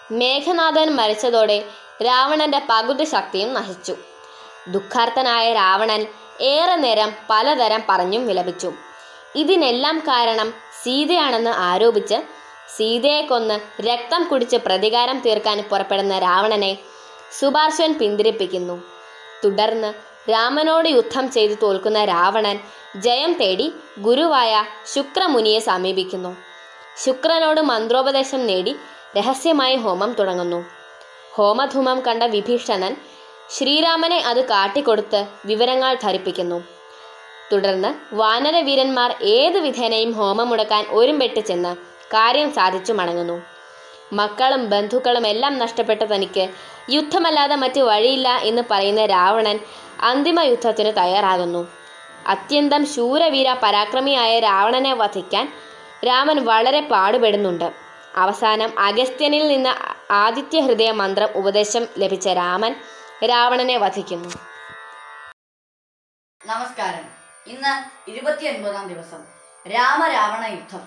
മേഘനാഥൻ മരിച്ചതോടെ രാവണന്റെ പകുതി ശക്തിയും നശിച്ചു. ദുഃഖാർത്തനായ രാവണൻ ഏറെ നേരം പലതരം പറഞ്ഞും വിലപിച്ചു. ഇതിനെല്ലാം കാരണം സീതയാണെന്ന് ആരോപിച്ച് സീതയെ കൊന്ന് രക്തം കുടിച്ച് പ്രതികാരം തീർക്കാൻ പുറപ്പെടുന്ന രാവണനെ സുപാർശ്വൻ പിന്തിരിപ്പിക്കുന്നു. തുടർന്ന് രാമനോട് യുദ്ധം ചെയ്തു തോൽക്കുന്ന രാവണൻ ജയം തേടി ഗുരുവായ ശുക്രമുനിയെ സമീപിക്കുന്നു. ശുക്രനോട് മന്ത്രോപദേശം നേടി രഹസ്യമായി ഹോമം തുടങ്ങുന്നു. ഹോമധൂമം കണ്ട വിഭീഷണൻ ശ്രീരാമനെ അത് കാട്ടിക്കൊടുത്ത് വിവരങ്ങൾ ധരിപ്പിക്കുന്നു. തുടർന്ന് വാനരവീരന്മാർ ഏതു വിധേനയും ഹോമം മുടക്കാൻ ഒരുമ്പെട്ട് ചെന്ന് കാര്യം സാധിച്ചു മടങ്ങുന്നു. മക്കളും ബന്ധുക്കളും എല്ലാം നഷ്ടപ്പെട്ട തനിക്ക് യുദ്ധമല്ലാതെ മറ്റ് വഴിയില്ല എന്ന് പറയുന്ന രാവണൻ അന്തിമ യുദ്ധത്തിന് തയ്യാറാകുന്നു. അത്യന്തം ശൂരവീര പരാക്രമിയായ രാവണനെ വധിക്കാൻ രാമൻ വളരെ പാടുപെടുന്നുണ്ട്. അവസാനം അഗസ്ത്യനിൽ നിന്ന് ആദിത്യഹൃദയ മന്ത്രം ഉപദേശം ലഭിച്ച രാമൻ രാവണനെ വധിക്കുന്നു. നമസ്കാരം. ഇന്ന് 29-ാം ദിവസം. രാമരാവണ യുദ്ധം.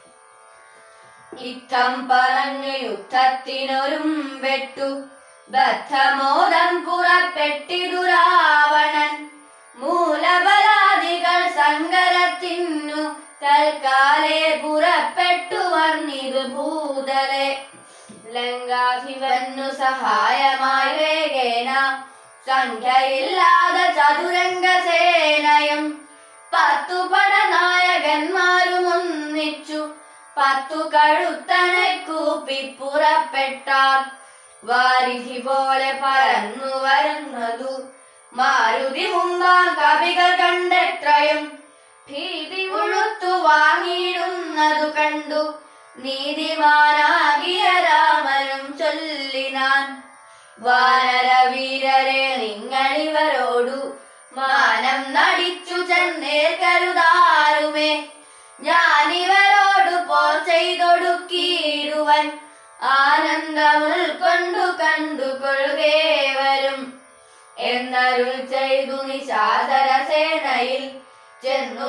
ഇത്തം പറഞ്ഞു യുദ്ധത്തിനൊരുമ്പെട്ടു ബദ്ധമോദം പുറപ്പെട്ടിതു രാവണൻ. മൂലബലാദികൾ സങ്കരത്തിനു തൽക്കാലേ പുറപ്പെട്ടു വന്നിതു ഭൂതലെ. ലങ്കാധിപന്നു സഹായമായി വേഗേന സംഖ്യയില്ലാതെ ചതുരംഗസേനയും 10 പടനായകന്മാരും ഒന്നിച്ചു 10 കഴുത്തനെ കൂപ്പി പുറപ്പെട്ടാർ. വാരിധി പോലെ പറന്നു വരുന്നതു മാരുതി മുമ്പാം കവികൾ കണ്ടെത്രയും ഭീതി ഉഴുത്തു വാങ്ങിയിടുന്നതു കണ്ടു നീതിമാനാകിയ രാമനും ചൊല്ലിനാൻ. വാനരവീരരെ നിങ്ങളിവരോടു മാനം നടിച്ചു ചെന്നേർക്കരുതാരുമേ. ഞാനിവരോടു പോർ ചെയ്തൊടുക്കിയിടുവൻ ആനന്ദമുൾക്കൊണ്ടു കണ്ടുകൊള്ളുകേവരും എന്നരുൾ ചെയ്തു നിശാചര സേനയിൽ ചെന്നു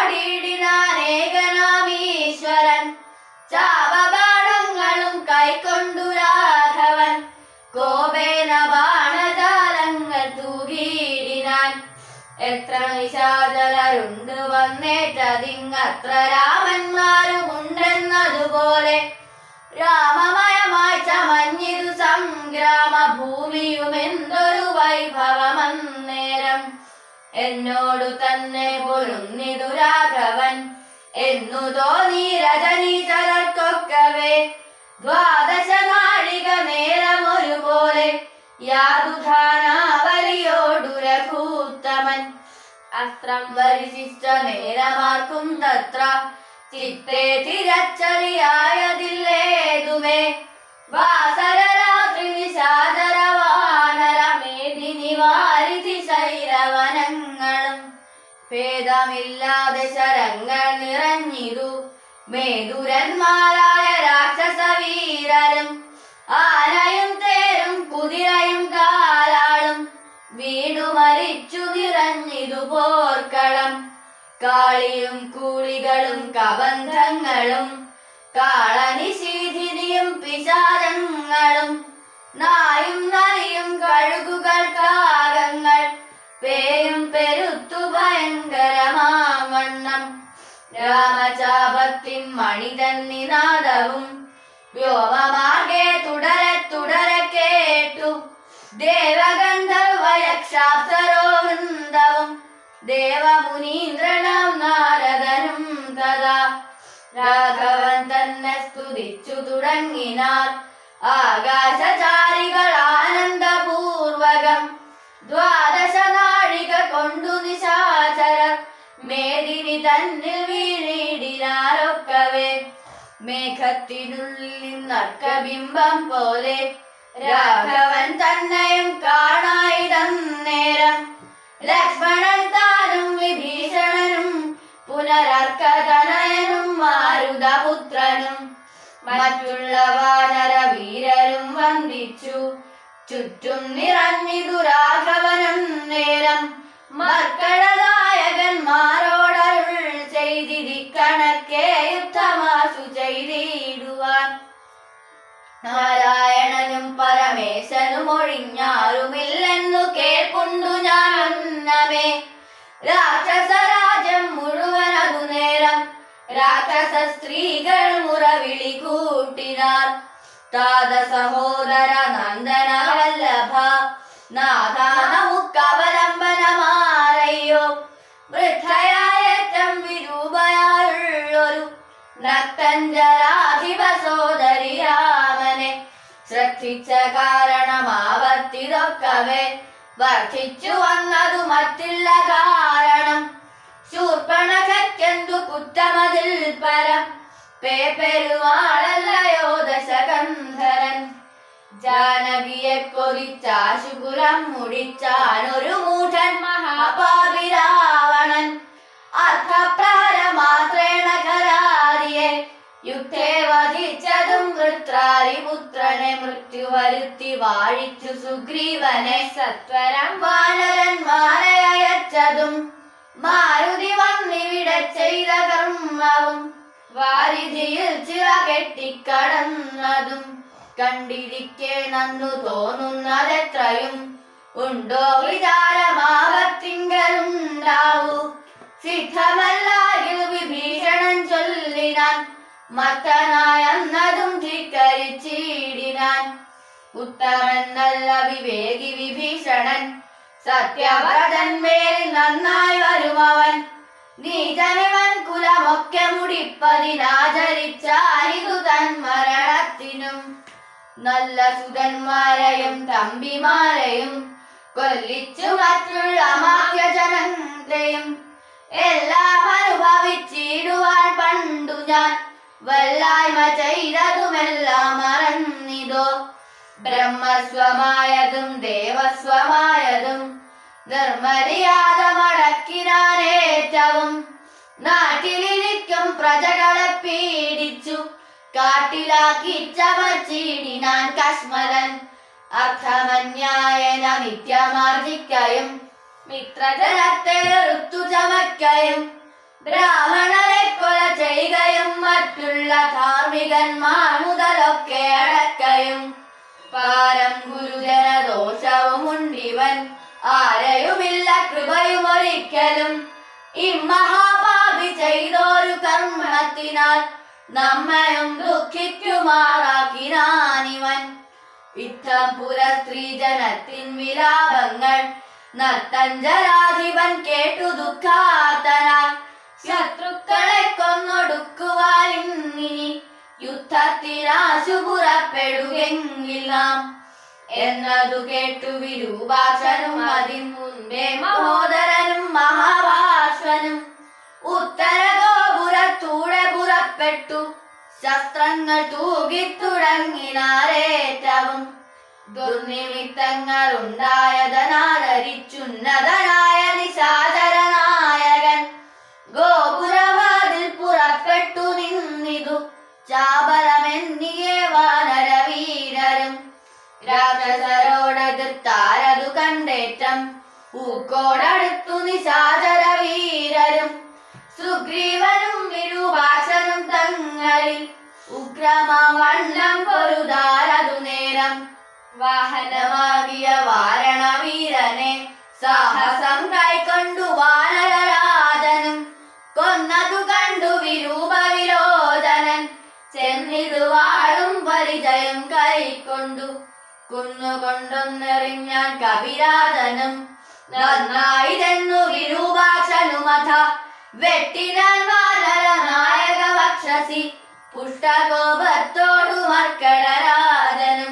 ചാടിയിടിനാനേകനാമീശ്വരൻ. ചാപബാണങ്ങളും കൈക്കൊണ്ടു രാഘവൻ കോപേന ബാണജാലങ്ങൾ തൂകിയിടിനാൻ. എത്ര നിശാചരരുണ്ട് വന്നേറ്റതിങ്ങത്ര രാമന്മാരുമുണ്ടെന്നതുപോലെ രാമമയമായി ചമഞ്ഞിതു സംഗ്രാമ ഭൂമിയും എന്തൊരു വൈഭവമന്നേരം. എന്നോടു തന്നെ പൊരുന്നിതു രാഘവൻ എന്നു തോന്നി രജനീചരർക്കൊക്കവേ. 12 നാഴിക നേരമൊരുപോലെ യാതുധാനാവലിയോടു രഘൂത്തമൻ. അസ്ത്രം വരിശിച്ച നേരമാർക്കും തത്ര ചിത്തേ തിരച്ചറിയായതില്ലേതുമേ. വാസരരാത്രി നിശാചര വാനര മേദിനി വാരിധി ശൈലവനങ്ങളും ഭേദമില്ലാതെ ശരങ്ങൾ നിറഞ്ഞിതു മേദുരന്മാരായ രാക്ഷസവീരരും. ആനയും തേരും കുതിരയും കാലാളും വീണു മരിച്ചു നിറഞ്ഞിതു പോർക്കളം. കാളിയും കൂളികളും കബന്ധങ്ങളും കാളനിശീധിനിയും പിശാചങ്ങളും നായും നരിയും കഴുകുകൾ കാകങ്ങൾ പേയും പെരുത്തു ഭയങ്കരമാവണ്ണം. രാമചാപത്തിൻ മണിതൻ നിനാദവും വ്യോമമാർഗെ തുടരെ തുടരെ കേട്ടു. ദേവഗന്ധർവയക്ഷാപ്സരോ വൃന്ദവും ദേവമുനീന്ദ്രനാം നാരദനും തഥാ. രാഘവൻ തന്നെ സ്തുതിച്ചു തുടങ്ങിനാർ ആകാശചാരികൾ ആനന്ദപൂർവകം. 12 നാഴിക കൊണ്ടു നിശാചരർ മേദിനി തന്നിൽ വീണിടിനാരൊക്കവേ. മേഘത്തിനുള്ളിൽ നിന്നർക്കബിംബം പോലെ രാഘവൻ തന്നെയും കാണായിടന്നേരം. ലക്ഷ്മണൻ താനും വിഭീഷണനും പുനരർക്കതനയനും മാരുതപുത്രനും മറ്റുള്ള വാനര വീരരും വന്ദിച്ചു ചുറ്റും നിറഞ്ഞിതു രാഘവനും നേരം. മക്കളനായകന്മാരോടരുൾ ചെയ്തിരിക്കണക്കെ യുദ്ധമാശു ചെയ്തിടുവാൻ. നാരായണനും പരമേശനും ഒഴിഞ്ഞാരുമില്ലെന്നു കേൾക്കുന്നു ഞാൻ അന്നമേ. രാക്ഷസരാജ്യം മുഴുവനതു നേരം രാക്ഷസ സ്ത്രീകൾ മുറവിളി കൂട്ടിനാർ. താത സഹോദര നന്ദന വല്ലഭ നാഥ നമുക്കവലംബനമാരയ്യോ. വൃദ്ധയായേറ്റം വിരൂപയായുള്ളൊരു നക്തഞ്ചരാധിപ സോദരി രാമനെ ശ്രദ്ധിച്ച കാരണമാവർത്തിതൊക്കവേ വർദ്ധിച്ചു വന്നതു മറ്റില്ല കാരണം. ശൂർപ്പണഖയ്ക്കെന്തു കുറ്റമതിൽ പരം പേരുവാളല്ലയോ ദശകന്ധരൻ. ജാനകിയെ കൊതിച്ചാശുകുലം മുടിച്ചാനൊരു മൂഢൻ മഹാപാപി രാവണൻ. അർത്ഥപ്രഹരമാത്രേണ ഖരാരിയെ യുദ്ധേ വധിച്ചതും വൃത്രാരിപുത്രനെ മൃത്യു വരുത്തി വാഴിച്ചു സുഗ്രീവനെ സത്വരം വാനരന്മാരെ അയച്ചതും മാരുതി വന്നിവിടെ ചെയ്ത കർമ്മവും വാരിധിയിൽ ചിറ കെട്ടിക്കടന്നതും കണ്ടിരിക്കെ നന്നു തോന്നുന്നതെത്രയും ഉണ്ടോ വിചാരമാവത്തിങ്കലുണ്ടാവൂ. സിദ്ധമല്ലായിൽ വിഭീഷണൻ ചൊല്ലിനാൻ മത്തനായെന്നതും ധിക്കരിച്ചിടിനാൻ. ഉത്തമന്നല്ല വിവേകി വിഭീഷണൻ സത്യവ്രതന്മേൽ നന്നായി വരുമവൻ. നീചനിവൻ കുലമൊക്കെ മുടിപ്പതിനാചരിച്ചാലിതു തൻ മരണത്തിനും. നല്ല സുതന്മാരെയും തമ്പിമാരെയും കൊല്ലിച്ചു മറ്റുള്ള മാത്യജനത്തെയും എല്ലാം അനുഭവിച്ചിടുവാൻ പണ്ടു ഞാൻ വല്ലായ്മ ചെയ്തതുമെല്ലാം മറന്നിതോ. ബ്രഹ്മസ്വമായതും ദേവസ്വമായതും നിർമ്മര്യാദ മടക്കിനാനേറ്റവും. നാട്ടിലിരിക്കും പ്രജകളെ പീഡിച്ചു കാട്ടിലാക്കി ചമച്ചിടിനാൻ കശ്മലൻ. അർത്ഥമന്യായന നിത്യമാർജിക്കയും മിത്രജനത്തെ ഋതു ചമക്കയും ബ്രാഹ്മണരെ കൊല ചെയ്യുകയും മറ്റുള്ള ധാർമ്മികന്മാർ മുതലൊക്കെ അടക്കയും. പാരം ഗുരുജന ദോഷവുമുണ്ടിവൻ ആരെയുമില്ല കൃപയുമൊരിക്കലും. ഇമ്മഹാപാപി ചെയ്തോരു കർമ്മത്തിനാൽ നമ്മയും ദുഃഖിക്കുമാറാക്കിനാനിവൻ. യുദ്ധം പുര സ്ത്രീജനത്തിൻ വിലാപങ്ങൾ നർത്തഞ്ചരാധിപൻ കേട്ടു ദുഃഖാർത്തനായി. ശത്രുക്കളെ കൊന്നൊടുക്കുവാനിന്നിനി യുദ്ധത്തിനാശു പുറപ്പെടുകെങ്കിൽ നാം എന്നതു കേട്ടു വിരൂപാക്ഷനും അതിൻ മുൻപേ മഹോദരനും മഹാഭാഷ്വനും ഉത്തരഗോപുരത്തൂടെ പുറപ്പെട്ടു ശസ്ത്രങ്ങൾ തൂകിത്തുടങ്ങിനാരേറ്റവും. ദുർനിമിത്തങ്ങൾ ഉണ്ടായതനാദരിച്ചുന്നതനായ നിശാചരനായകൻ ഗോപുരവാതിൽ പുറപ്പെട്ടു നിന്നിതു ചാപലമെന്നിയേ വാനരവീരരും. രാക്ഷസരോടെതിർത്താരതു കണ്ടേറ്റം ഊക്കോടടുത്തു നിശാചരവീരരും. സുഗ്രീവനും വിരൂപാക്ഷനും തങ്ങളിൽ ഉഗ്രമവണ്ണം പൊരുതാരതു നേരം. വാഹനമാകിയ വാരണവീരനെ സാഹസം കൈക്കൊണ്ടു വാനരരാജനും കൊന്നതു കണ്ടു വിരൂപവിലോചനൻ. ചെന്നിതു വാളും പരിചയം കൈക്കൊണ്ടു കുന്നുകൊണ്ടൊന്നെറിഞ്ഞാൻ കപിരാജനും. നന്നായിതെന്നു വിരൂപാക്ഷനുമഥ വെട്ടിനാൻ വാനര നായക വക്ഷസി പുഷ്ടകോപത്തോടു മർക്കടരാജനും.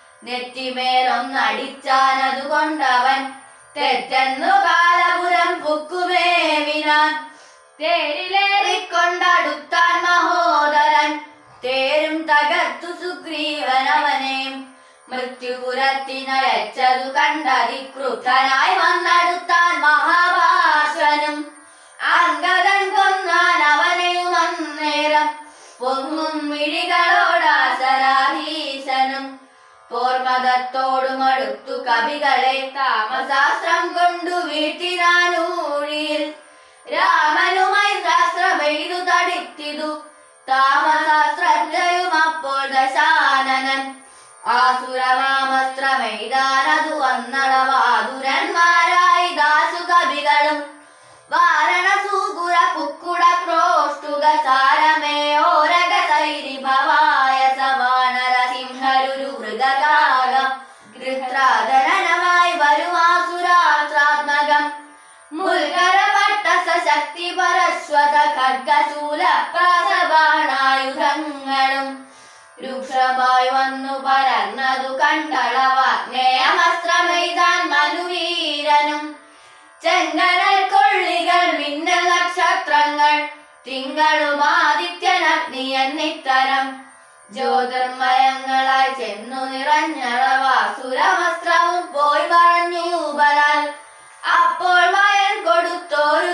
നെറ്റിമേലൊന്നടിച്ചാനതുകൊണ്ടവൻ തെറ്റെന്നു കാലപുരം പുക്കുമേവിനാൻ. തേരിലേറിക്കൊണ്ടടുത്താൻ മഹോദരൻ തേരും തകർത്തു സുഗ്രീവനവനെയും. മൃത്യുപുരത്തിനയച്ചതു കണ്ടതിക്രുദ്ധനായി വന്നടുത്താൻ മഹാഭാഷനും. അംഗദൻ കൊന്നാൻ അവനെയും അന്നേരം പൊങ്ങും മിഴികളോടാശരാധീശനും. പോർമതത്തോടുമടുത്തു കവികളെ താമശാസ്ത്രം കൊണ്ടു വീഴ്ത്തിനാനൂഴിയിൽ. രാമനുമായി ശാസ്ത്രമെയ്തു തടിത്തിതു താമശാസ്ത്രജ്ഞയും അപ്പോൾ ദശാനനൻ. ആസുരമാമസ്ത്രമെയ്താനതു വന്നടവാതുരന്മാരായി ദാസു കവികളും വാരണസൂകുര കുക്കുട ക്രോഷ്ടുക സാരമേയോരക സൈരിഭവായ സവാണര സിംഹരുരു മൃഗകാകം ഗൃത്രാധരനമായി വരുമാസുരാത്രാത്മകം മുൽകരപട്ട സശക്തി പരശ്വത ഖഡ്ഗശൂല പ്രാസബാണായുധങ്ങളും രൂക്ഷമായി വന്നു പരന്നതു കണ്ടളവാഗ്നേയമസ്ത്രമെയ്താൻ മനുവീരനും ചെങ്കനൽ കൊള്ളികൾ മിന്നൽ നക്ഷത്രങ്ങൾ തിങ്കളും ആദിത്യനഗ്നിയെന്നിത്തരം ജ്യോതിർമയങ്ങളായി ചെന്നു നിറഞ്ഞളവാസുരവസ്ത്രവും പോയി പറഞ്ഞു ബലാൽ അപ്പോൾ മയൻ കൊടുത്തോരു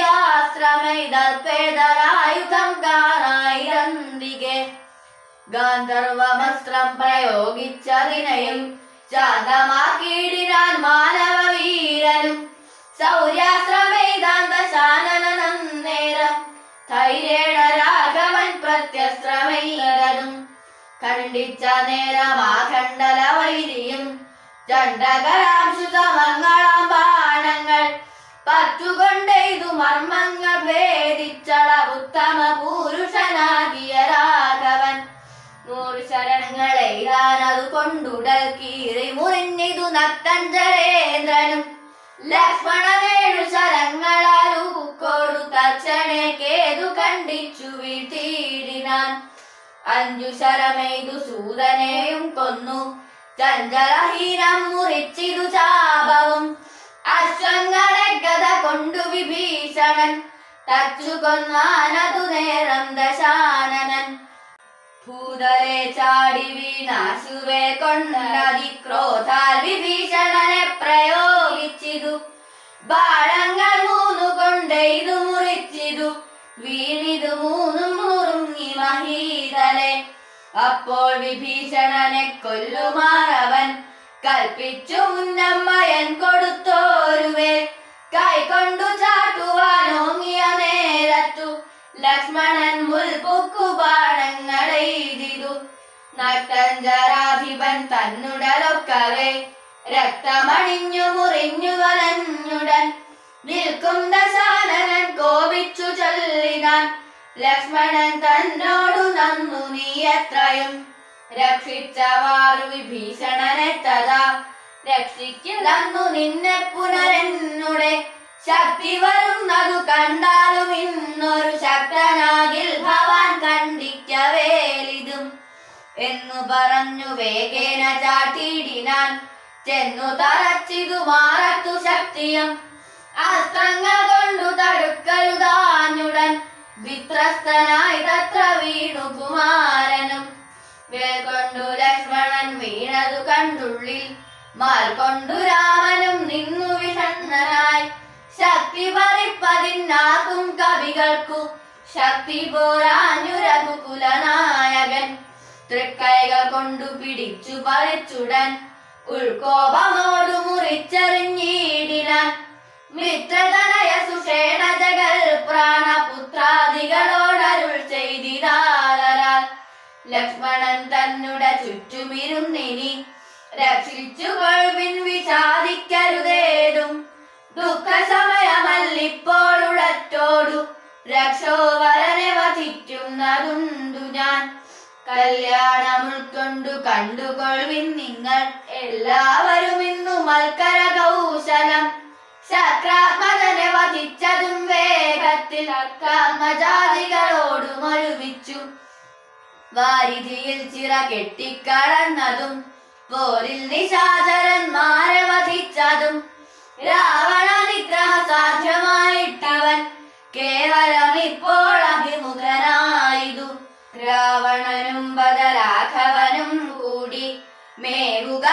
ദിവ്യാസ്ത്രമെയ്തൽപേദരായുധം കാണായിരന്തികെ ഗാന്ധർവമസ്ത്രം പ്രയോഗിച്ചതിനെയും ശാന്തമാക്കിയിടിനാൻ മാനവവീരനും സൗര്യാസ്ത്രമെയ്താന്തശാനനം നേരം ധൈര്യേണ രാഘവൻ പ്രത്യസ്ത്രമെയ്തതും ഖണ്ഡിച്ച നേരമാഖണ്ഡല വൈരിയും ചണ്ഡകരാംശുതമംഗളം ബാണങ്ങൾ പറ്റുകൊണ്ടെയ്തു മർമ്മങ്ങൾ ഭേദിച്ചള ഉത്തമ പുരുഷനാകിയ രാഘവൻ 100 ശരണങ്ങളെയ്താനതു കൊണ്ടുടൽ കീറി മുറിഞ്ഞിതു നക്തഞ്ചരേന്ദ്രനും ലക്ഷ്മണനേഴു ശരങ്ങളാലൂക്കോടു തക്ഷണേ കേതു കണ്ടിച്ചു വീഴ്ത്തിയിടിനാൻ 5 ശരമെയ്തു സൂതനെയും കൊന്നു ചഞ്ചലഹീനം മുറിച്ചിതു ചാപവും അശ്വങ്ങളെ ഗത കൊണ്ടു വിഭീഷണൻ തച്ചു കൊന്നാനതു നേരം ദശാനനൻ ഭൂതലെ ചാടി വീണാശുവെ കൊണ്ടതിക്രോധാൽ വിഭീഷണനെ പ്രയോഗിച്ചിതു ബാണങ്ങൾ 3 കൊണ്ടെയ്തു മുറിച്ചിതു വീണിതു 3 മുറുങ്ങി മഹീതലെ അപ്പോൾ വിഭീഷണനെ കൊല്ലുമാറവൻ കൽപ്പിച്ചു മുന്നമ്മയൻ കൊടുത്തോരുവേ കൈകൊണ്ടു ചാട്ടുവാനോങ്ങിയ നേരത്തു ലക്ഷ്മണൻ മുൽപൊക്കു ബാണങ്ങളെയ്തിതു നക്തഞ്ചരാധിപൻ തന്നുടലൊക്കവേ രക്തമണിഞ്ഞു മുറിഞ്ഞു വലഞ്ഞുടൻ നിൽക്കും ദശാനനൻ കോപിച്ചു ചൊല്ലിനാൻ ലക്ഷ്മണൻ തന്നോടു നന്നു നീ എത്രയും രക്ഷിച്ചവാറു വിഭീഷണനെ തഥാ രക്ഷിക്കില്ലെന്നു നിന്നെ പുനരെന്നുടെ ശക്തി വരുന്നതു കണ്ടാലും ഇന്നൊരു ശക്തനാകിൽ ഭവാൻ കണ്ടിക്കവേലിതും എന്നു പറഞ്ഞു വേഗേന ചാട്ടിയിടിനാൻ ചെന്നു തറച്ചിതു മാറത്തു ശക്തിയും അസ്ത്രങ്ങൾ കൊണ്ടു തടുക്കരുതാഞ്ഞുടൻ വിത്രസ്തനായി തത്ര വീണു കുമാരനും വേൽ കൊണ്ടു ലക്ഷ്മണൻ വീണതു കണ്ടുള്ളിൽ മാൽ കൊണ്ടു രാമനും നിന്നു വിഷണ്ണനായി ശക്തി പറിപ്പതിനാക്കും കവികൾക്കു ശക്തി പോരാഞ്ഞു രഘുകുലനായകൻ തൃക്കൈകൾ കൊണ്ടു പിടിച്ചു പറിച്ചുടൻ ഉൾക്കോപമോടു മുറിച്ചെറിഞ്ഞിടിനാൻ മിത്രതനയ സുഷേണ ജഗൽ പ്രാണപുത്രാദികളോടരുൾ ചെയ്തിരാളരാൽ ലക്ഷ്മണൻ തന്നുടെ ചുറ്റുമിരുന്നിനി രക്ഷിച്ചുകൊൾവിൻ വിഷാദിക്കരുതേതും ദുഃഖസമയമല്ലിപ്പോൾ ഉടറ്റോടു രക്ഷോവരനെ വധിക്കുന്നതുണ്ടു ഞാൻ കല്യാണം ഉൾക്കൊണ്ടു കണ്ടുകൊൾവിൻ നിങ്ങൾ എല്ലാവരും ഇന്നു മൽക്കര കൗശലം ശക്രാത്മജനെ വധിച്ചതും വേഗത്തിൽ അർക്കാത്മജാതികളോടും ഒരുമിച്ചു വാരിധിയിൽ ചിറ കെട്ടിക്കടന്നതും പോരിൽ നിശാചരന്മാരെ വധിച്ചതും രാവണ നിഗ്രഹ സാധ്യമായിട്ടവൻ കേവലം ഇപ്പോൾ അഭിമുഖനായിതു രാവണനും ബദരാഘവനും കൂടി മേഘുക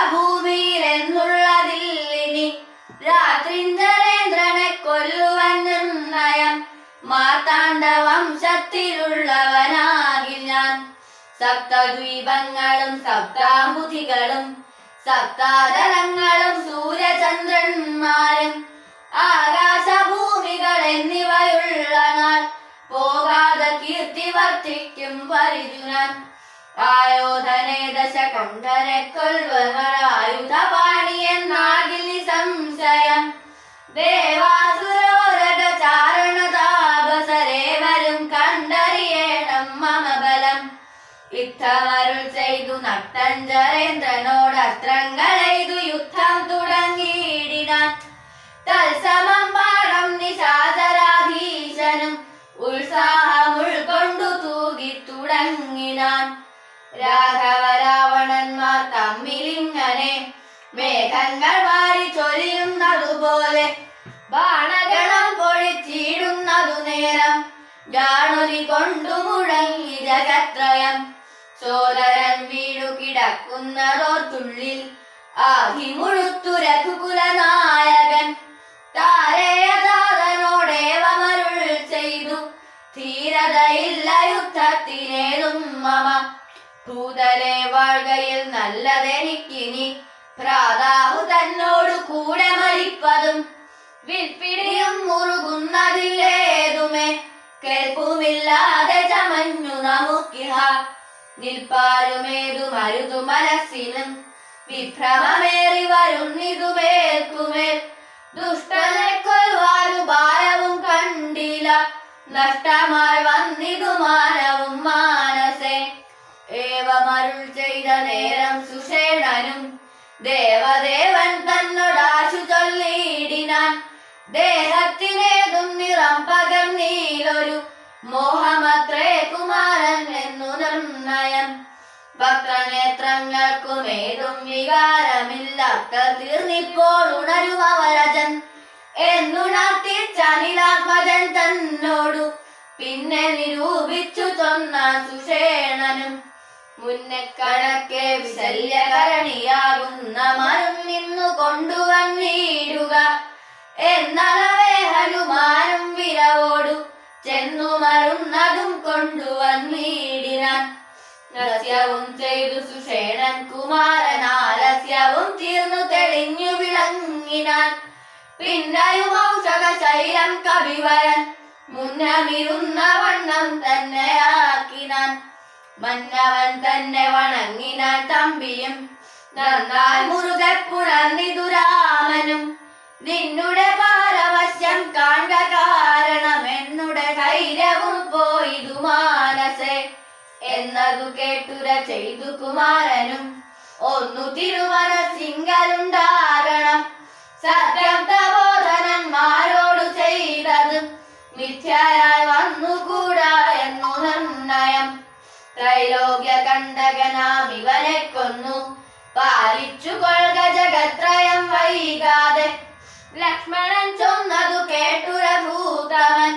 ഭൂമിയിലെന്നുള്ളതില്ലിനി രാത്രിഞ്ചരേന്ദ്രനെ കൊല്ലുവൻ നിർണയം മാർത്താണ്ഡ വംശത്തിലുള്ളവനാകിൽ ഞാൻ സപ്തദ്വീപങ്ങളും സപ്താംബുധികളും സപ്താതലങ്ങളും സൂര്യചന്ദ്രന്മാരും ആകാശഭൂമികൾ എന്നിവയുള്ള നാൾ പോകാതെ കീർത്തി വർദ്ധിക്കും പരിജുനാൻ ആയോധനെ ദശകണ്ഠനെ കൊൽവരായുധപാണിയെന്നാകിൽ നിസംശയം. ദേവാസുരോരക ചാരണ താപസരേവരും കണ്ടറിയേണം മമ ബലം. യുദ്ധമരുൾ ചെയ്തു നക്തഞ്ചരേന്ദ്രനോട് അസ്ത്രങ്ങളെയ്തു യുദ്ധം തുടങ്ങിയിടിനാൻ. തത്സമം പാടം നിശാചരാധീശനും ഉത്സാഹം ഉൾക്കൊണ്ടു തൂകി തുടങ്ങിനാൻ. രാഘവ രാവണന്മാർ തമ്മിലിങ്ങനെ മേഘങ്ങൾ വാരി ചൊരിയുന്നതുപോലെ ബാണഗണം പൊഴിച്ചിടുന്നതു നേരം ജാണുരി കൊണ്ടു മുഴങ്ങി ജഗത്രയം. സോദരൻ വീടു കിടക്കുന്നതോർത്തുള്ളിൽ ആഹിമുഴുത്തു രഘുകുലനായകൻ. താരേയജാതനോടേവമരുൾ ചെയ്തു ധീരതയില്ല യുദ്ധത്തിനേതും മമ. ഭൂതലെ വാഴ്കയിൽ നല്ലതെനിക്കിനി ഭ്രാതാവു തന്നോടു കൂടെ മരിപ്പതും. വിൽപ്പിടിയും മുറുകുന്നതില്ലേതുമേ കേൾപ്പുമില്ലാതെ ചമഞ്ഞു നമുക്കിഹ. നിൽപ്പാരുമേതു മരുതു മനസ്സിനും വിഭ്രമമേറി വരുന്നിതുമേൽക്കുമേൽ. ദുഷ്ടനെ കൊൽവാനുപായവും കണ്ടില്ല നഷ്ടമായി വന്നിതു മാനവും മാനസേ. ഏവമരുൾ ചെയ്ത നേരം സുഷേണനും ദേവദേവൻ തന്നോടാശു ചൊല്ലിയിടിനാൻ. ദേഹത്തിനേതും നിറം പകർന്നീലൊരു മോഹമത്രേ കുമാരൻ എന്നു നിർണയം. ഭക്തനേത്രങ്ങൾക്കുമേതും വികാരമില്ലാത്ത തീർന്നിപ്പോൾ ഉണരുമവരജൻ എന്നുണർത്തിച്ചനിലാത്മജൻ തന്നോടു പിന്നെ നിരൂപിച്ചു ചൊന്ന സുഷേണനും. മുന്നെ കണക്കെ വിശല്യകരണിയാകുന്ന മരം നിന്നു കൊണ്ടുവന്നിടുക എന്നളവേ ഹനുമാനും വിരവോടു ചെന്നു മരുന്നതും കൊണ്ടുവന്നിടിനാൻ. രസ്യവും ചെയ്തു സുഷേണൻ കുമാരനാലസ്യവും തീർന്നു തെളിഞ്ഞു വിളങ്ങിനാൻ. പിന്നെയും ഔഷധ ശൈലം കവിവരൻ മുന്നമിരുന്ന വണ്ണം തന്നെയാക്കിനാൻ. മന്നവൻ തന്നെ വണങ്ങിനാൻ തമ്പിയും നന്നായി മുറുകെ പുണർന്നിതു രാമനും. നിന്നുടെ പാരവശ്യം കാണ്ട കാരണം എന്നുടെ ധൈര്യവും പോയിതു മാനസേ എന്നതു കേട്ടുര ചെയ്തു കുമാരനും. ഒന്നു തിരുമനസ്സിങ്കലുണ്ടാകണം സത്യം തബോധനന്മാരോടു ചെയ്തത് മിഥ്യയായി വന്നുകൂടാ എന്നു നിർണയം. ത്രൈലോക്യ കണ്ടകനാം ഇവനെ കൊന്നു പാലിച്ചു കൊൾക ജഗത്രയം വൈകാതെ. ലക്ഷ്മണൻ ചൊന്നതു കേട്ടുര ഭൂതമൻ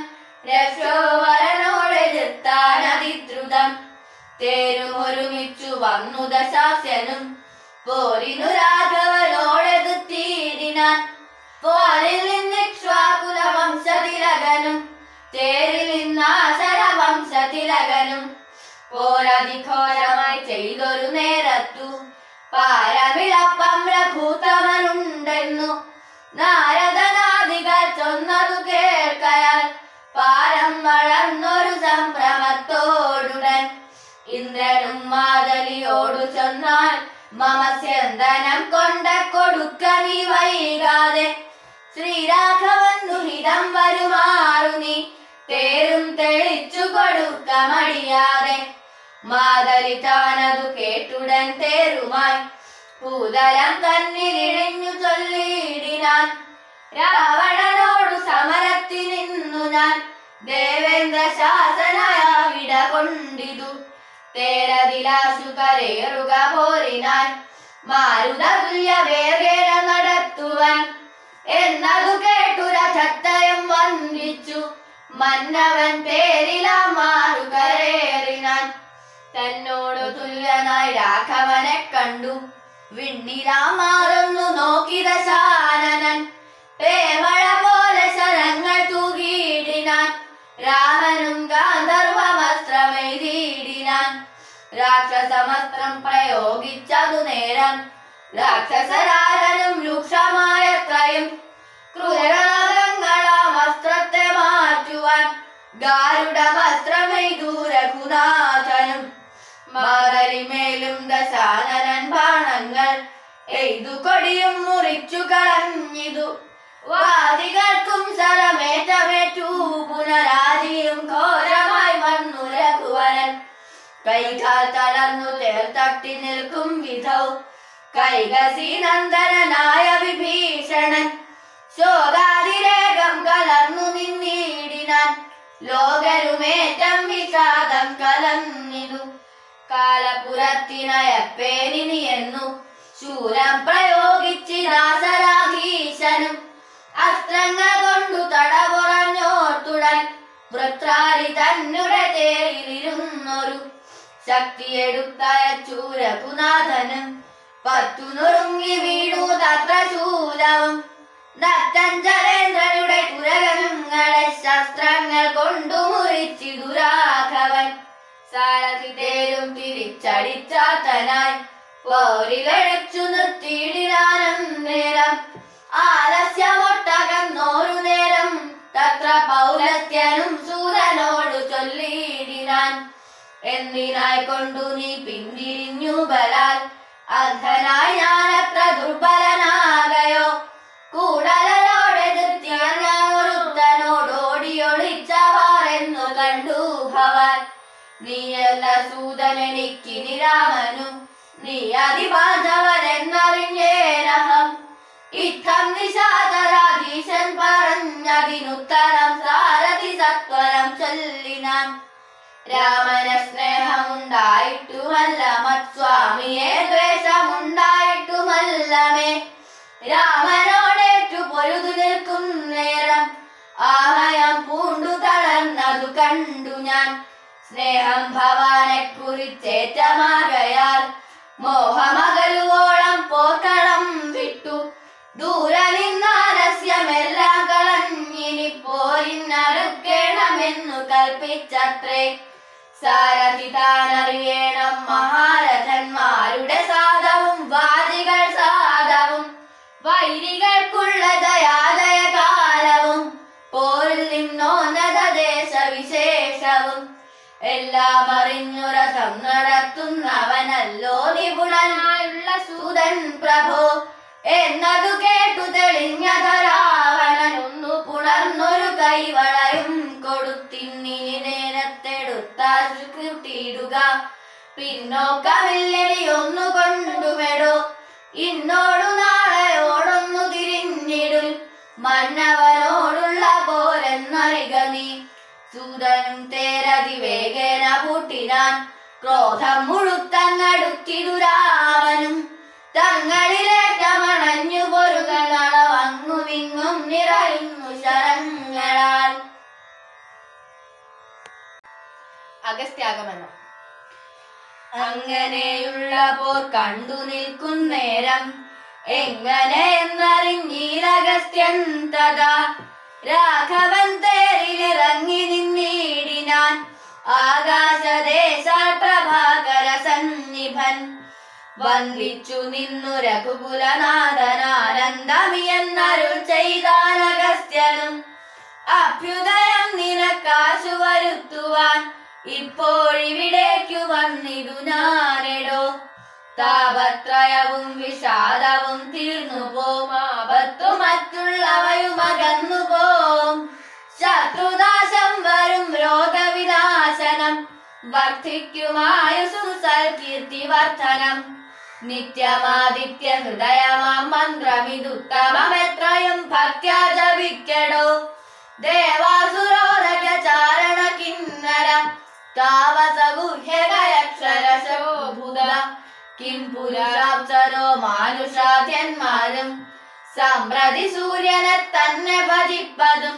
രക്ഷോവരനോടെതിർത്താൻ അതിദ്രുതം. തേരുമൊരുമിച്ചു വന്നു ദശാസ്യനും പോരിനു രാഘവനോടെതിർത്തിയിടിനാൻ. പോരിൽ നിന്നിക്ഷ്വാകുല വംശതിലകനും തേരിൽ നിന്നാശര വംശതിലകനും. പോരതിഘോരമായി ചെയ്തൊരു നേരത്തു പാരമിളപ്പം രഘൂതമനുണ്ടെന്നു നാരദനാദികൾ ചൊന്നതു കേൾക്കയാൽ പാരം വളർന്നൊരു സംഭ്രമത്തോടുടൻ. ഇന്ദ്രനും മാതലിയോടു ചൊന്നാൽ മമസ്യന്തനം കൊണ്ട കൊടുക്ക നീ വൈകാതെ. ശ്രീരാഘവൻ ദുഹിതം വരുമാറു നീ തേരും തെളിച്ചു കൊടുക്ക മടിയാതെ. മാതലി താനതു കേട്ടുടൻ തേരുമായി ഭൂതലം തന്നിലിഴിഞ്ഞു ചൊല്ലിയിടിനാൻ. രാവണനോടു സമരത്തിനിന്നു ഞാൻ ദേവേന്ദ്ര ശാസനയാവിട കൊണ്ടിതു. തേരതിലാശു കരേറുക പോരിനാൻ മാരുതതുല്യ വേഗേന നടത്തുവാൻ എന്നതു കേട്ടു രഥത്തയം വന്ദിച്ചു മന്നവൻ തേരിലാ മാറു കരേറിനാൻ. തന്നോടു തുല്യനായി രാഘവനെ കണ്ടു വിണ്ണിരാമാറൊന്നു നോക്കി ദശാനനൻ. പേമഴ പോലെ ശരങ്ങൾ തൂകിയിടിനാൻ രാമനും ഗാന്ധർവമസ്ത്രമെയ്തിടിനാൻ. രാക്ഷസമസ്ത്രം പ്രയോഗിച്ചതു നേരം രാക്ഷസരാജനും രൂക്ഷമായത്രയും ക്രൂരനഗങ്ങളാം വസ്ത്രത്തെ മാറ്റുവാൻ ഗാരുഡമസ്ത്രമെയ്തു രഘുനാഥനും. മാതലി കൈമേലും ദശാനനൻ ബാണങ്ങൾ എയ്തു കൊടിയും മുറിച്ചു കളഞ്ഞിതു. വാദികൾക്കും ശരമേറ്റമേറ്റു പുനരാജിയും ഘോരമായി വന്നു രഘുവരൻ. കൈകാൽ തളർന്നു തേർത്തട്ടി നിൽക്കും വിധൗ കൈകസീനന്ദനായ വിഭീഷണൻ. ശോകാതിരേകം കലർന്നു നിന്നിടിനാൻ ലോകരുമേറ്റം വിഷാദം കലർന്നിതു. കാലപുരത്തിനയപ്പേനി എന്നു ശൂരം പ്രയോഗിച്ചിനാശരാധീശനും. അസ്ത്രങ്ങൾ കൊണ്ടു തടപുറഞ്ഞോർത്തുടൻ വൃത്രാരി തന്നെ തേരിലിരുന്നൊരു ശക്തിയെടുത്തയച്ചു രഘുനാഥനും. പത്തു നുറുങ്ങി വീണു തത്ര ശൂലവും നത്തഞ്ചലേന്ദ്രനുടെ തുരകങ്ങളെ ശസ്ത്രങ്ങൾ കൊണ്ടു മുറിച്ചിതു രാഘവൻ. സാരഥി തേരും തിരിച്ചടിച്ചാത്തനായി പോരിലടിച്ചു നിർത്തിയിടിനാനം നേരം. ആലസ്യമൊട്ടകന്നോരു നേരം തത്ര പൗലസ്ത്യനും സൂരനോടു ചൊല്ലിയിടിനാൻ. എന്തിനായി കൊണ്ടു നീ പിന്തിരിഞ്ഞു ബലാൽ അന്ധനായി ഞാനത്ര ദുർബലനാകയോ. കൂടലോടെതിർത്തിയോടുത്തനോടോടിയൊളിച്ചവാറെന്നു കണ്ടു ഭവാൻ. നീയല്ല സൂതനെനിക്കിനി രാമനും നീ അതിബാധവനെന്നറിഞ്ഞേനഹം. ഇത്തം നിശാചരാധീശൻ പറഞ്ഞതിനുത്തരം സാരഥി സത്വരം ചൊല്ലിനാൻ. രാമന സ്നേഹമുണ്ടായിട്ടുമല്ല മത്സ്വാമിയെ ദ്വേഷമുണ്ടായിട്ടുമല്ലമേ. രാമനോടേറ്റു പൊരുതു നിൽക്കും നേരം ആമയം പൂണ്ടു തളർന്നതു കണ്ടു ഞാൻ. സ്നേഹം ഭവാനെ കുറിച്ചേറ്റമാകയാൽ മോഹമകലുവോളം പോർക്കളം വിട്ടു. ദൂരെ നിന്നാലസ്യമെല്ലാം കളഞ്ഞിനി പോരിനടുക്കേണമെന്നു കൽപ്പിച്ചത്രേ. സാരഥി താനറിയണം മഹാരഥന്മാരുടെ സാധവും വാദികൾ സാധവും വൈരികൾക്കുള്ള ദയാദയ കാലവും പോരിൽ നിന്നോന്നത ദേശവിശേഷവും എല്ലാം അറിഞ്ഞു രഥം നടത്തുന്നവനല്ലോ നിപുണനായുള്ള സൂതൻ പ്രഭോ. എന്നതു കേട്ടു തെളിഞ്ഞത രാവണൻ ഒന്നു പുണർന്നൊരു കൈവളയും കൊടുത്തിന്നി നേരത്തെടുത്താശു കീർത്തിയിടുക. പിന്നോക്കമില്ലടി ഒന്നു കൊണ്ടുമെടോ ഇന്നോടു നാളെയോടൊന്നു തിരിഞ്ഞിടുൽ. മന്നവനോടുള്ള പോരെന്നറിക നീ. സൂതനും തേരതിവേഗേന പൂട്ടിനാൻ ക്രോധം മുഴുത്തങ്ങടുത്തിതു രാമനും. തങ്ങളിലേറ്റമണഞ്ഞു പൊരുകളവങ്ങുമിങ്ങും നിറയുന്നു ശരങ്ങളാൽ. അഗസ്ത്യാഗമനം. അങ്ങനെയുള്ള പോർ കണ്ടു നിൽക്കുന്നേരം എങ്ങനെയെന്നറിഞ്ഞീലഗസ്ത്യൻ തഥാ. രാഘവൻ തേരിലിറങ്ങി നിന്നിടിനാൻ ആകാശദേശാൽ പ്രഭാകര സന്നിഭൻ. വന്ദിച്ചു നിന്നു രഘുകുലനാഥനാനന്ദമിയെന്നരുൾ ചെയ്താനഗസ്ത്യനും. അഭ്യുദയം നിനക്കാശു വരുത്തുവാൻ ഇപ്പോഴിവിടേക്കു വന്നിതു ഞാനെടോ. താപത്രയവും വിഷാദവും തീർന്നു പോം ആപത്തു മറ്റുള്ളവയും അകന്നു പോം. ശത്രുനാശം വരും രോഗവിനാശനം വർദ്ധിക്കുമായുസു സൽകീർത്തിവർദ്ധനം. നിത്യമാദിത്യ ഹൃദയമാം മന്ത്രമിതുത്തമമെത്രയും ഭക്ത്യാ ജപിക്കടോ. ദേവാസുരോദക ചാരണ കിന്നര താവസഗുഹ്യകയക്ഷരശോഭുത. കിം പുരുഷാപ്സരോ മാനുഷാദ്യന്മാരും സമ്പ്രതി സൂര്യനെ തന്നെ ഭജിപ്പതും.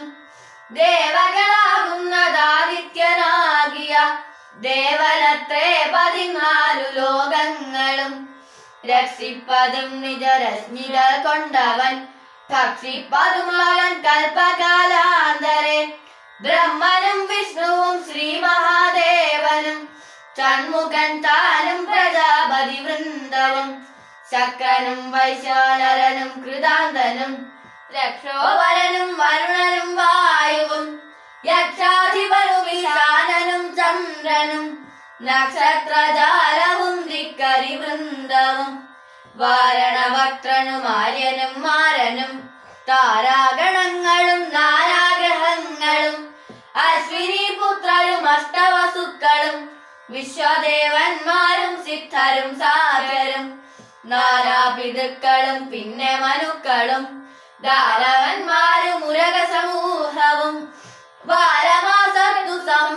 ദേവകളാകുന്നതാദിത്യനാകിയ ദേവനത്രേ 14 ലോകങ്ങളും. രക്ഷിപ്പതും നിജരശ്മികൾ കൊണ്ടവൻ ഭക്ഷിപ്പതും അവൻ കൽപ്പകാലാന്തരെ. ബ്രഹ്മനും വിഷ്ണുവും ശ്രീ മഹാദേവനും ഷൺമുഖൻ താനും പ്രജാപതി വൃന്ദവും. ശക്രനും വൈശ്വാനരനും കൃതാന്തനും രക്ഷോവരനും വരുണനും വായുവും യക്ഷാധിപനും ഈശാനനും ചന്ദ്രനും നക്ഷത്രജാലവും ധിക്കരി വൃന്ദവും വാരണവക്ത്രനും ആര്യനും മാരനും താരാഗണങ്ങളും നാനാഗ്രഹങ്ങളും അശ്വിനി പുത്രരും അഷ്ടവസുക്കളും വിശ്വദേവന്മാരും സിദ്ധരും സാധ്യരും നാനാ പിതൃക്കളും പിന്നെ മനുക്കളും ദാനവന്മാരും ഉരക സമൂഹവും ബാലമാസത്തു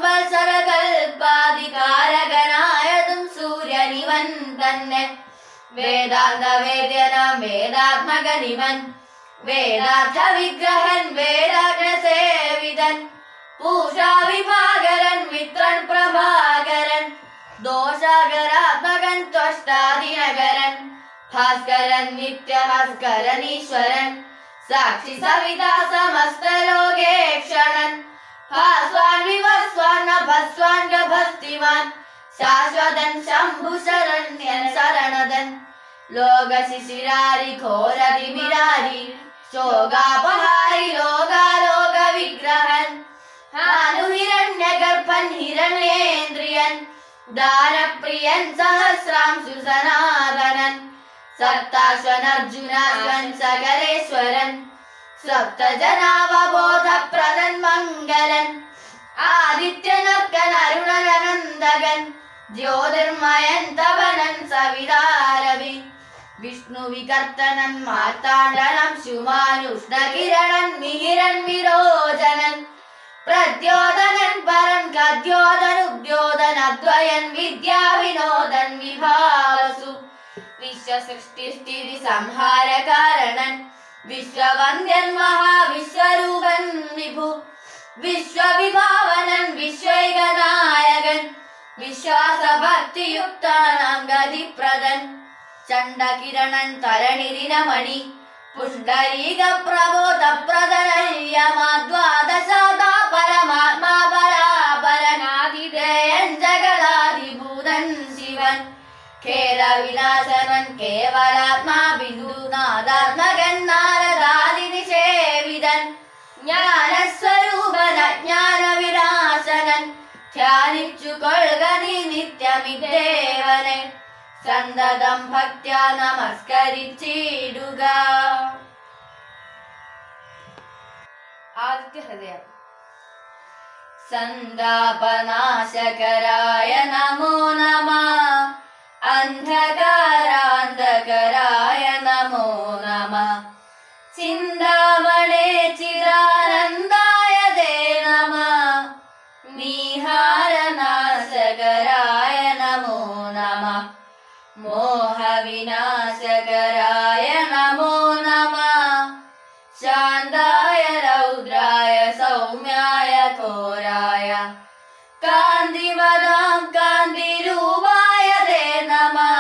സംവത്സരകൽപ്പാധികാരകനായതും സൂര്യനിവൻ തന്നെ വേദാന്ത വേദ്യനാം വേദാത്മകനിവൻ വേദാർത്ഥ വിഗ്രഹൻ വേദാഗ്രസേവിതൻ പൂഷാ വിഭാകരൻ മിത്രൻ പ്രഭാകരൻ ദോഷാകരാത്മകൻ ത്വഷ്ടാദിനകരൻ ഭാസ്കരൻ നിത്യഭാസ്കരൻ ഈശ്വരൻ സാക്ഷി സവിതാ സമസ്ത ലോകേക്ഷണൻ ഭാസ്വാൻ വിവസ്വാൻ നഭസ്വാൻ ഗഭസ്തിവാൻ ശാശ്വതൻ ശംഭു ശരണ്യൻ ശരണതൻ ലോകശിശിരാരി ഘോരതിമിരാരി ശോകാപഹാരി ലോകാലോക വിഗ്രഹൻ ഹിരണ്യഗർഭൻ ഹിരണ്യേന്ദ്രിയൻ ദാനപ്രിയൻ സഹസ്രാംശു സനാതനൻ സപ്താശ്വനർജുനാശ്വൻ സകലേശ്വരൻ സപ്തജനാവബോധപ്രദൻ മംഗലൻ ആദിത്യനർക്കൻ അരുണനന്ദകൻ ജ്യോതിർമയൻ തവനൻ സവിതാരവി വിഷ്ണു വികർത്തനൻ മാർത്താണ്ഡനം ശുമാനുഷ്ണകിരണൻ മിഹിരൻ വിരോചനൻ പ്രദ്യോതനൻ പരൻ കദ്യോതനുദ്യോതൻ അദ്വയൻ വിദ്യാവിനോദൻ വിഭാവസു വിശ്വസൃഷ്ടിസ്ഥിതി സംഹാരകാരണൻ വിശ്വവന്ദ്യൻ മഹാവിശ്വരൂപൻ വിഭു വിശ്വവിഭാവനൻ വിശ്വൈകനായകൻ വിശ്വാസഭക്തിയുക്താനാം ഗതിപ്രദൻ ചണ്ഡകിരണൻ തരണിരിനമണി പുണ്ടരീക പ്രബോധപ്രദനയ്യമാദ്വാദശാദാ പരമാത്മാ പരാപരനാദിദേയൻ ജഗദാധിഭൂതൻ ശിവൻ ഖേദവിനാശനൻ കേവലാത്മാ ബിന്ദുനാഥാത്മകൻ നാരദാദിനിഷേവിതൻ ജ്ഞാനസ്വരൂപൻ അജ്ഞാനവിനാശനൻ ധ്യാനിച്ചു കൊള്ളുക നീ നിത്യമിദേവനെ സന്തതം ഭക്ത്യാ നമസ്കരിച്ചിടുക. ആദിത്യ ഹൃദയം. സന്താപനാശകരായ നമോ നമഃ അന്ധകാരാന്ധകരായ നമോ നമഃ ചിന്താമണേ ചിദാനന്ദായ തേ നമഃ നീഹാരനാശകരായ നമോ നമഃ മോഹവിനാശകരായ നമോ നമഃ ശാന്തായ രൗദ്രായ സൗമ്യായ ഘോരായ കാന്തിമതാം കാന്തിരൂപായ തേ നമഃ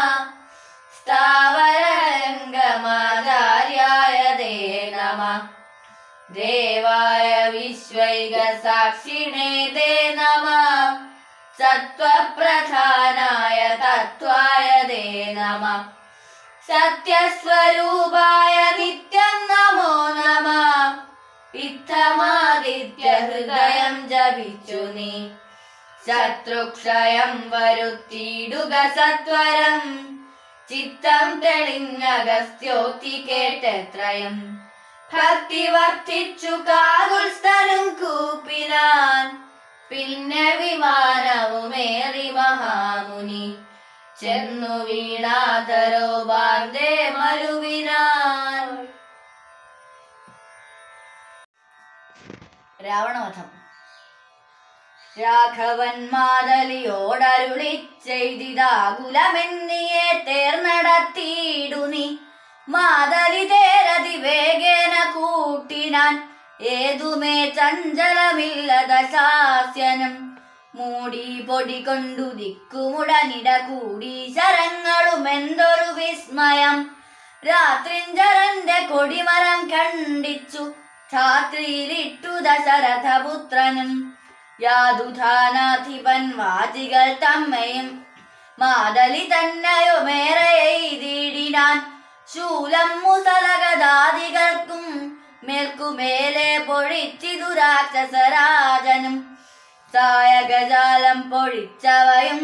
സ്ഥാവരംഗമാചാര്യായ തേ നമഃ ദേവായ വിശ്വൈക സാക്ഷിണേ തേ നമഃ സത്വപ്രധാനായ തത്വായ തേ നമഃ സത്യസ്വരൂപായ നിത്യം നമോ നമഃ ഇത്തമാദിത്യ ഹൃദയം ജപിച്ചു നീ ശത്രുക്ഷയം വരുത്തിയിടുക സത്വരം ചിത്തം തെളിഞ്ഞഗസ്ത്യോക്തി കേട്ടെത്രയും ഭക്തി വർദ്ധിച്ചു കാകുൽസ്ഥനും കൂപ്പിനാൻ പിന്നെ വിമാനവുമേറി മഹാമുനി ചെന്നു വീണാതരോ ബാന്ധേ മരുവിനാൻ. രാവണവധം. രാഘവൻ മാതലിയോടരുളിച്ചെയ്തിതാകുലമെന്നിയെ തേർന്നടത്തിയിടു നീ മാതലി തേരതി വേഗേന കൂട്ടിനാൻ ഏതുമേ ചഞ്ചലമില്ലത ശാസ്യനും മൂടി പൊടി കൊണ്ടു ദിക്കുമുടനിട കൂടി ശരങ്ങളും എന്തൊരു വിസ്മയം രാത്രിഞ്ചരന്റെ കൊടിമരം ഖണ്ഡിച്ചു ഛാത്രിയിലിട്ടു ദശരഥപുത്രനും യാതുധാനാധിപൻ വാചികൾ തമ്മയും മാതലി തന്നെയുമേറെ എയ്തിടിനാൻ ശൂലം മുസലഗദാദികൾക്കും മേൽക്കുമേലെ പൊഴിച്ചിതു രാക്ഷസരാജനും സായകജാലം പൊഴിച്ചവയും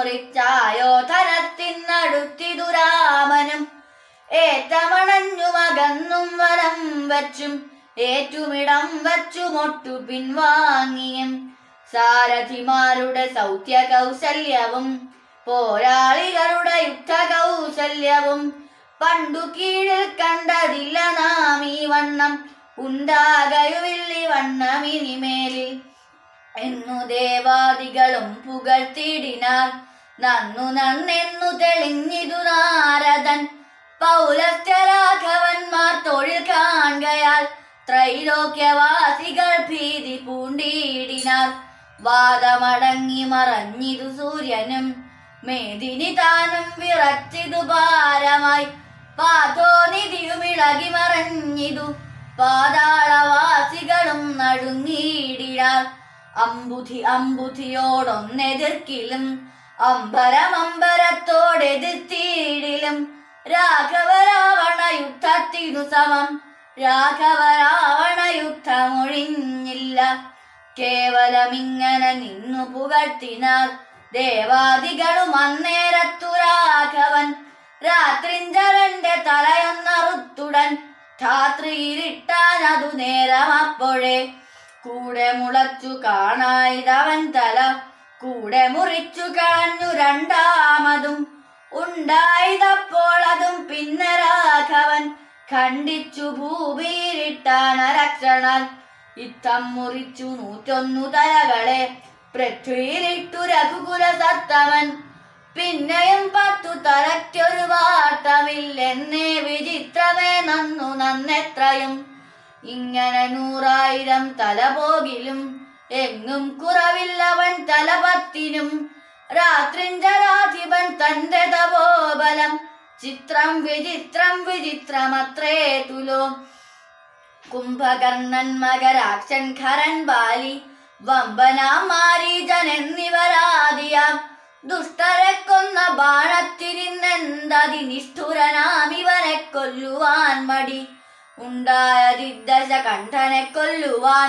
മുറിച്ചായോധനത്തിനടുത്തിതു രാമനും ഏറ്റമണഞ്ഞുമകന്നും വരം വച്ചും ഏറ്റുമിടം വച്ചുമൊട്ടു പിൻവാങ്ങിയും സാരഥിമാരുടെ സൗത്യ കൗശല്യവും പോരാളികളുടെ യുദ്ധ കൗശല്യവും പണ്ടു കീഴിൽ കണ്ടതില്ല നാം ഈ വണ്ണം ഉണ്ടാകയുവില്ലി വണ്ണമിനിമേലിൽ എന്നു ദേവാദികളും പുകഴ്ത്തിടിനാർ. നന്നു നന്നെന്നു തെളിഞ്ഞിതു നാരദൻ പൗലസ്ത്യരാഘവന്മാർ തൊഴിൽ കാണുകയാൽ ത്രൈലോക്യവാസികൾ ഭീതി പൂണ്ടിടിനാർ. വാദമടങ്ങി മറഞ്ഞിതു സൂര്യനും മേദിനി താനും വിറച്ചിതു ഭാരമായി പാതോനിധിയുമിളകി മറഞ്ഞിതു പാതാളവാസികളും നടുങ്ങിയിടിനാർ. അമ്പുധിയോടൊന്നെതിർക്കിലും അമ്പരമമ്പരത്തോടെതിർത്തിയിടിലും രാഘവരാവണ യുദ്ധത്തിനു സമം രാഘവരാവണ യുദ്ധമൊഴിഞ്ഞില്ല. കേവലമിങ്ങനെ നിന്നു പുകഴ്ത്തിനാർ ദേവാദികളും അന്നേരത്തു രാഘവൻ. രാത്രിഞ്ചരന്റെ തലയൊന്നറുത്തുടൻ ധാത്രിയിലിട്ടാനതു നേരം അപ്പോഴേ കൂടെ മുളച്ചു കാണായിതവൻ തല കൂടെ മുറിച്ചു കളഞ്ഞു രണ്ടാമതും ഉണ്ടായതപ്പോൾ അതും പിന്നെ രാഘവൻ ഖണ്ഡിച്ചു ഭൂമിയിലിട്ടാനരക്ഷണാൽ. ഇത്തം മുറിച്ചു 101 തലകളെ പൃഥ്വിയിലിട്ടു രഘുകുല സത്തമൻ. പിന്നെയും 10 തലയ്ക്കൊരു വാട്ടമില്ലെന്നേ വിചിത്രമേ നന്നു നന്നെത്രയും. ഇങ്ങനെ 100,000 തല പോകിലും എങ്ങും കുറവില്ലവൻ തല 10നും. രാത്രിഞ്ചരാധിപൻ തന്റെ തപോബലം ചിത്രം വിചിത്രം വിചിത്രമത്രേ തുലോ. കുംഭകർണൻ മകരാക്ഷൻ ഖരൻ ബാലി വമ്പനാം മാരീചൻ എന്നിവരാദിയാം ദുഷ്ടരെ കൊന്ന ബാണത്തിരിന്നെന്തതി നിഷ്ഠുരനാമിവനെ കൊല്ലുവാൻ മടി ഉണ്ടായതിദ്ദശ കണ്ഠനെ കൊല്ലുവാൻ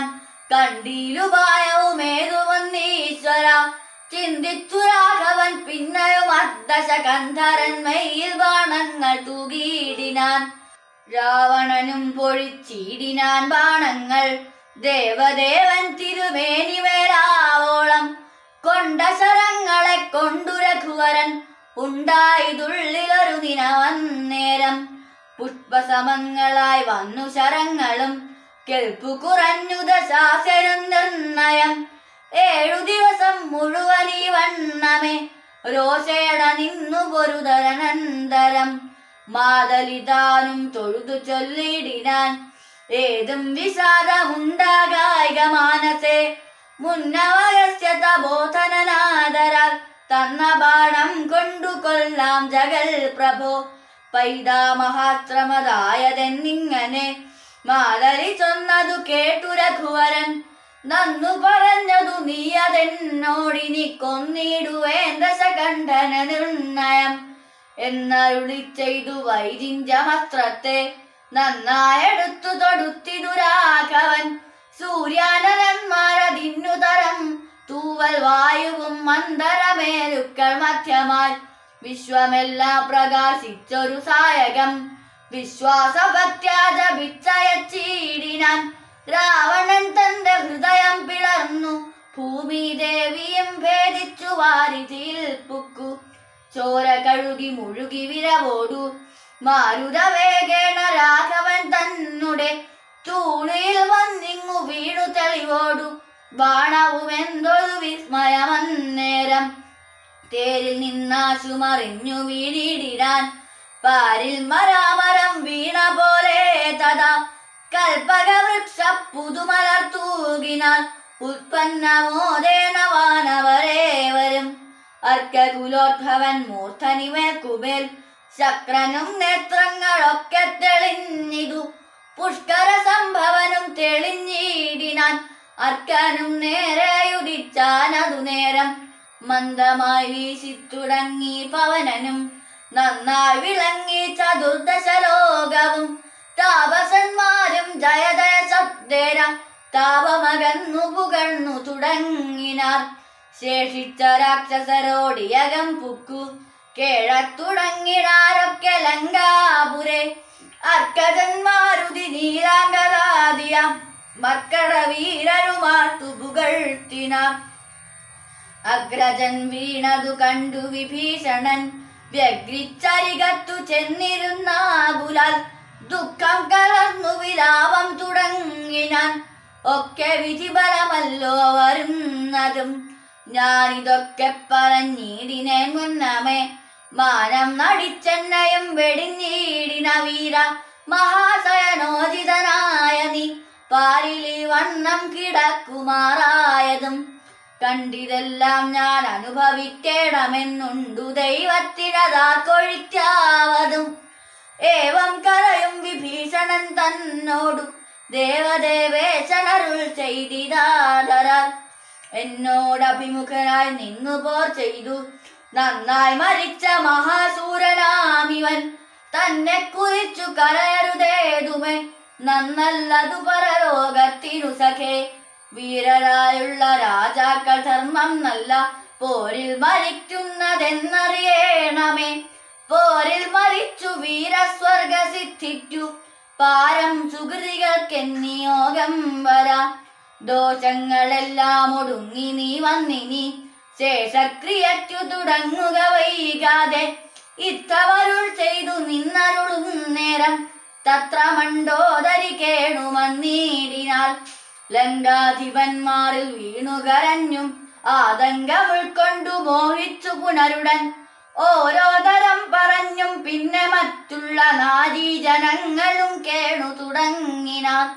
കണ്ടീലുപായവുമേതുവന്നീശ്വര. ചിന്തിച്ചു രാഘവൻ പിന്നെയും അദ്ദശ കണ്ഠരന്മയിൽ ബാണങ്ങൾ തൂകിയിടിനാൻ. രാവണനും പൊഴിച്ചിടിനാൻ ബാണങ്ങൾ ദേവദേവൻ തിരുമേനിമേലാവോളം. കൊണ്ട ശരങ്ങളെ കൊണ്ടു രഘുവരൻ ഉണ്ടായതുള്ളിലൊരു ദിനവന്നേരം. പുഷ്പസമങ്ങളായി വന്നു ശരങ്ങളും കെൽപ്പു കുറഞ്ഞു ദശാസനും നിർണയം. 7 ദിവസം മുഴുവൻ ഈ വണ്ണമേ രോഷേട നിന്നു പൊരുതരനന്തരം. മാതലിതാനും തൊഴുതു ചൊല്ലിടിനാൻ ഏതും വിഷാദമുണ്ടാകായിക മാനസേ. മുന്നവയസ്യത ബോധനനാദരാൽ തന്ന ബാണം കൊണ്ടു കൊല്ലാം ജഗൽ പ്രഭോ. പൈതാമഹാശ്രമതായതെന്നിങ്ങനെ മാതലി ചൊന്നതു കേട്ടു രഘുവരൻ. നന്നു പറഞ്ഞതു നീ അതെന്നോടിനി കൊന്നിടുവേൻ ദശകണ്ഠന നിർണയം എന്നരുളി ചെയ്തു വൈരിഞ്ചമസ്ത്രത്തെ നന്നായെടുത്തു തൊടുത്തിതു രാഘവൻ. സൂര്യാനന്മാരതിന്നു തരം തൂവൽ വായുവും മന്ദരമേരുക്കൾ മധ്യമായി വിശ്വമെല്ലാം പ്രകാശിച്ചൊരു സായകം. വിശ്വാസഭക്ത്യാജപിച്ചയച്ചീടിനാൻ രാവണൻ തന്റെ ഹൃദയം പിളർന്നു ഭൂമി ദേവിയും ഭേദിച്ചു വാരിതിയിൽ പുക്കു. ചോര കഴുകി മുഴുകി വിരവോടു മാരുതവേഗേണ രാഘവൻ തന്നെ തൂണിയിൽ വന്നിങ്ങു വീണു തെളിവോടു. ബാണവുമെന്തൊരു വിസ്മയമന്നേരം തേരിൽ നിന്നാശുമറിഞ്ഞു വീണിടിനാൻ. പാരിൽ മരാമരം വീണ പോലെ തഥാ കൽപ്പകവൃക്ഷ പുതുമലർത്തൂകിനാൽ ഉത്പന്നമോദേന വാനവരേവരും. അർക്കകുലോദ്ഭവൻ മൂർധനിമേക്കുമേൽ ശക്രനും നേത്രങ്ങളൊക്കെ തെളിഞ്ഞിതു. പുഷ്കര സംഭവനും തെളിഞ്ഞിടിനാൻ. അർക്കനും നേരെയുദിച്ചാനതു നേരം മന്ദമായി വീശിത്തുടങ്ങി പവനനും. നന്നായി വിളങ്ങി ചതുർദശ ലോകവും താപസന്മാരും ജയ ജയ ശബ്ദേന താപമകന്നു പുകഴ്ന്നു തുടങ്ങിനാർ. തുടങ്ങിനാർ. ശേഷിച്ച രാക്ഷസരോടിയകം പുക്കു കേഴത്തുടങ്ങിനാരൊക്കെ ലങ്കാപുരെ. അർക്കജന്മാരുതി നീരാംഗതാദിയ മർക്കട വീരരുമാർത്തു പുകഴ്ത്തിനാർ. അഗ്രജൻ വീണതു കണ്ടു വിഭീഷണൻ വ്യഗ്രിച്ചരികത്തു ചെന്നിരുന്നാകുലാൽ ദുഃഖം കലർന്നു വിലാപം തുടങ്ങിനാൻ. ഒക്കെ വിധിബലമല്ലോ വരുന്നതും ഞാനിതൊക്കെ പറഞ്ഞിടിനെ മുന്നമേ. മാനം നടിച്ചെന്നയും വെടിഞ്ഞിടിന വീര മഹാശയനോചിതനായ നീ പാരിലി വണ്ണം കിടക്കുമാറായതും കണ്ടിതെല്ലാം ഞാൻ അനുഭവിക്കേണമെന്നുണ്ടു ദൈവത്തിനതാക്കൊഴിക്കാവതും. ഏവം കരയും വിഭീഷണൻ തന്നോടു ദേവദേവേശനരുൾ ചെയ്തിതാദരാൽ. എന്നോടഭിമുഖനായി നിന്നു പോർ ചെയ്തു നന്നായി മരിച്ച മഹാസൂരനാമിവൻ. തന്നെ കുറിച്ചു കരയരുതേതുമേ നന്നല്ലതു പരലോകത്തിനു സഖേ. വീരരായുള്ള രാജാക്കൾ ധർമ്മം നല്ല പോരിൽ മരിക്കുന്നതെന്നറിയണമേ. പോരിൽ മരിച്ചു വീരസ്വർഗ സിദ്ധിക്കു പാരം സുകൃതികൾക്കെന്നിയോഗം വരാ. ദോഷങ്ങളെല്ലാം ഒടുങ്ങി നീ വന്നിനി ശേഷക്രിയയ്ക്കു തുടങ്ങുക വൈകാതെ. ഇത്തവരുൾ ചെയ്തു നിന്നരുളും നേരം തത്ര മണ്ടോദരി കേണുമന്നീടിനാൽ. ലങ്കാധിപന്മാരിൽ വീണുകരഞ്ഞും ആതങ്കം ഉൾക്കൊണ്ടു മോഹിച്ചു പുനരുടൻ. ഓരോ തരം പറഞ്ഞും പിന്നെ മറ്റുള്ള നാരീജനങ്ങളും കേണു തുടങ്ങിനാർ.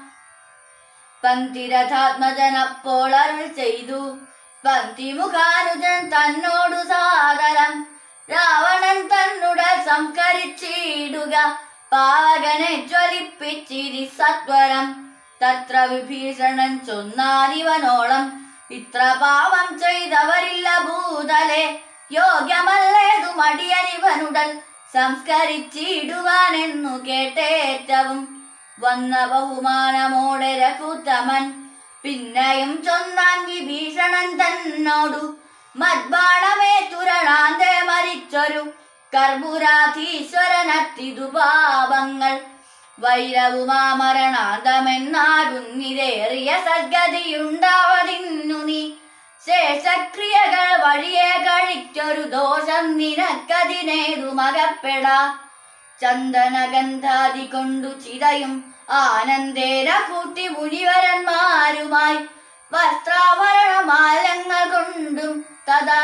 പങ്ക്തിരഥാത്മജനപ്പോൾ അരുൾ ചെയ്തു പങ്ക്തിമുഖാനുജൻ തന്നോടു സാദരം. രാവണൻ തന്നുടൽ സംസ്കരിച്ചിടുക പാവകനെ ജ്വലിപ്പിച്ചിരി സത്വരം. തത്ര വിഭീഷണൻ ചൊന്നാനിവനോളം ഇത്ര പാവം ചെയ്തവരില്ല ഭൂതലെ. യോഗ്യമല്ലേതു മടിയനിവനുടൽ സംസ്കരിച്ചിടുവാനെന്നു കേട്ടേറ്റവും. വന്ന ബഹുമാനമോടെ രഘുത്തമൻ പിന്നെയും ചൊന്നാൻ വിഭീഷണൻ തന്നോടു മദ്ബാണമേ തുരണാന്തേ മരിച്ചൊരു കർപ്പൂരാധീശ്വരനത്തിതു പാപങ്ങൾ. വൈരവുമാമരണാന്തമെന്നാകുന്നിതേറിയ സദ്ഗതിയുണ്ടാവതിന്നു നീ. ശേഷക്രിയകൾ വഴിയെ കഴിച്ചൊരു ദോഷം നിനക്കതിനേതുമകപ്പെടാ. ചന്ദനഗന്ധാദി കൊണ്ടു ചിതയും ആനന്ദേന കൂട്ടി മുനിവരന്മാരുമായി വസ്ത്രാഭരണമാലങ്ങൾ കൊണ്ടും തഥാ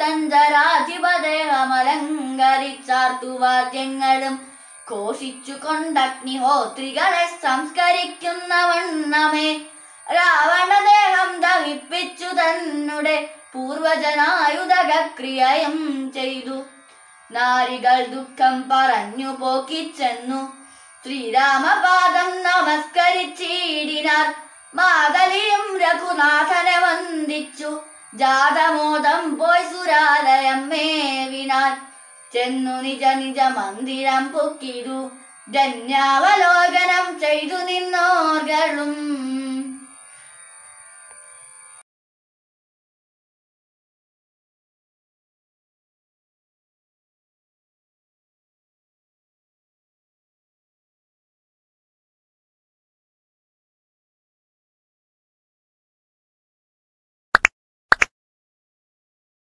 നക്തഞ്ചരാധിപദേഹമലങ്കരിച്ചാർത്തുവാദ്യങ്ങളും ഘോഷിച്ചു കൊണ്ടഗ്നിഹോത്രികളെ സംസ്കരിക്കുന്ന വണ്ണമേ. രാവണദേഹം ദഹിപ്പിച്ചു തന്നുടെ പൂർവജനായുധക്രിയയും ചെയ്തു. നാരികൾ ദുഃഖം പറഞ്ഞു പോക്കിച്ചെന്നു ശ്രീരാമപാദം നമസ്കരിച്ചിടിനാർ. മാതലിയും രഘുനാഥനെ വന്ദിച്ചു ജാതമോദം പോയി സുരാലയം മേവിനാർ. ചെന്നു നിജ നിജ മന്ദിരം പൊക്കിതു ധന്യാവലോകനം ചെയ്തു നിന്നോർകളും.